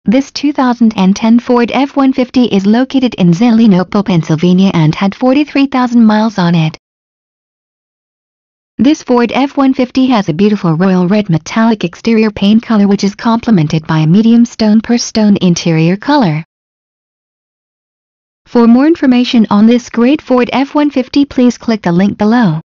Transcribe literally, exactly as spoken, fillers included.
This two thousand ten Ford F one fifty is located in Zelienople, Pennsylvania and had forty-three thousand miles on it. This Ford F one fifty has a beautiful royal red metallic exterior paint color which is complemented by a medium stone per stone interior color. For more information on this great Ford F one fifty, please click the link below.